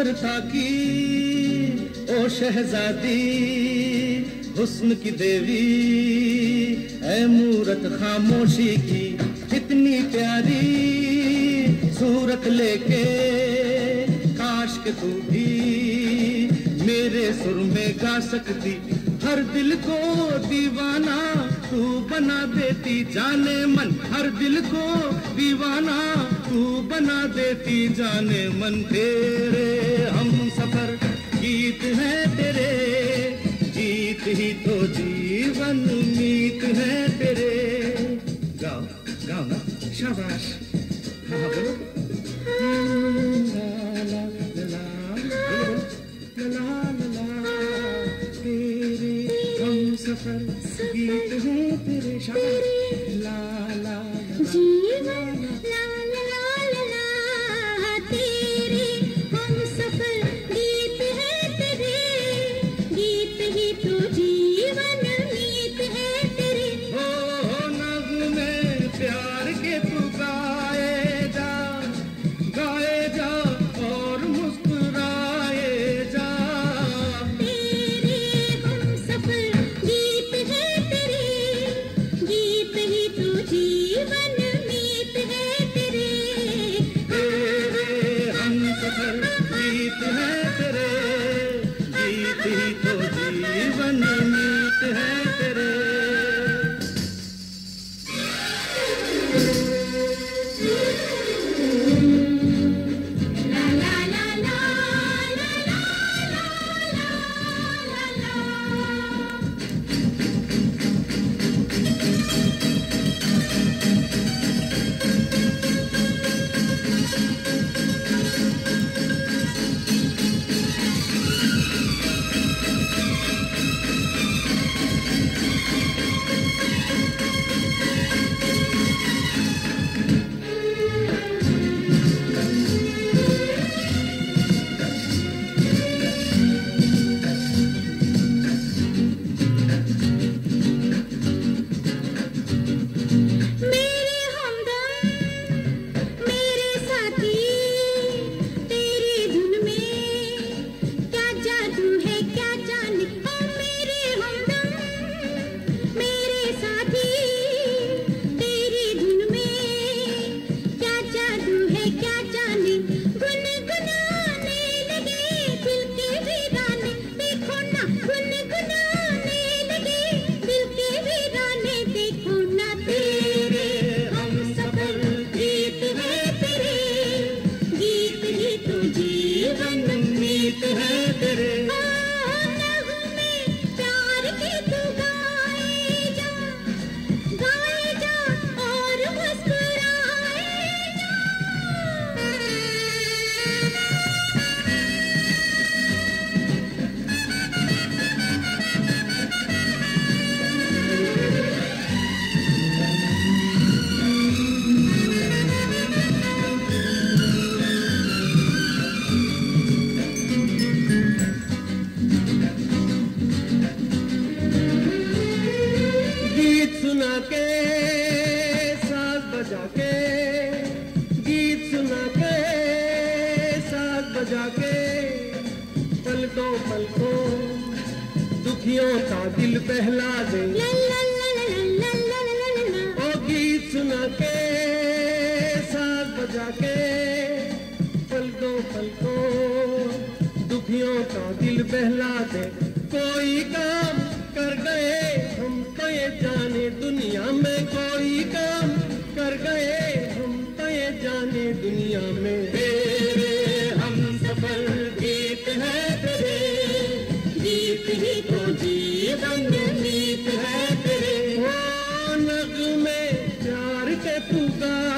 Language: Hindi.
सुंदरता की ओ शहजादी, हुस्न की देवी, ऐ मूरत खामोशी की, कितनी प्यारी सूरत लेके काश के तू भी मेरे सुर में गा सकती, हर दिल को दीवाना तू बना देती, जाने मन हर दिल को दीवाना तू बना देती, जाने मन। तेरे हम सफर गीत है तेरे, गीत ही तो जीवन मीत है तेरे। गाओ गाओ ना, शाबाश, हाँ हाँ बोलो। ला ला ला ला ला ला, तेरे हम सफर गीत है तेरे, शाबाश। ला ला जीवन ला ला ला ला, तेरे हम सफर गीत है तेरे, गीत ही तो जीवन मीत है तेरे। हो नग़्मे प्यार के तू गाए जा और मुस्कुराए जा, तेरे हम सफर गीत है तेरे, गीत ही तो जीवन मीत है तेरे। तेरे हम सफर गीत है तेरे, गीत ही तो जीवन मीत है तेरे। दुखियों का दिल बहला दे, ओ गीत सुना के साज बजा के, पलकों पलकों दुखियों का दिल बहला दे। कोई काम कर गए हम तो ये जाने दुनिया में, कोई काम कर गए हम तो ये जाने दुनिया में। तेरे हम सफर गीत है तेरे, गीत ही तो जीवन मीत है तेरे। ओ नग़्मे प्यार के तू गा